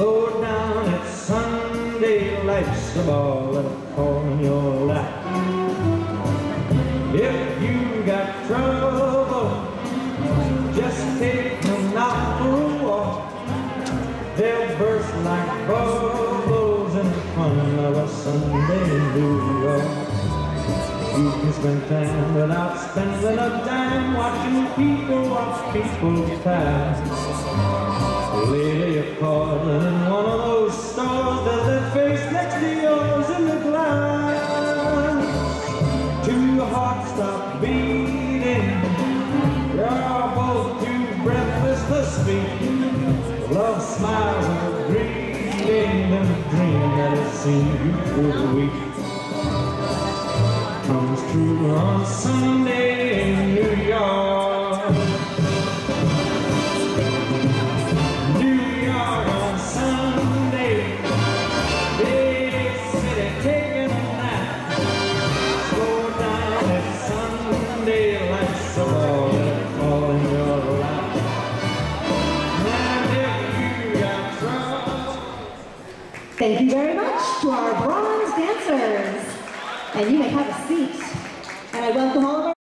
Slow down, it's Sunday, life's a ball and a fall in your lap. If you got trouble, just take them out for a walk. They'll burst like bubbles in front of a Sunday in New York. You can spend time without spending a dime, watching people watch people pass. Later you're calling in one of those stores, there's that face next to yours in the glass. Two hearts stop beating, you're both too breathless to speak. Love smiles and a greeting, and a dream that has seen you through the week comes true on Sunday in New York. New York on Sunday, big city taking a nap. Slow down, it's Sunday, life's a ball and fall in your lap. And if you got trouble. Thank you very much to our bronze dancers. And you may have a seat. And I welcome all of our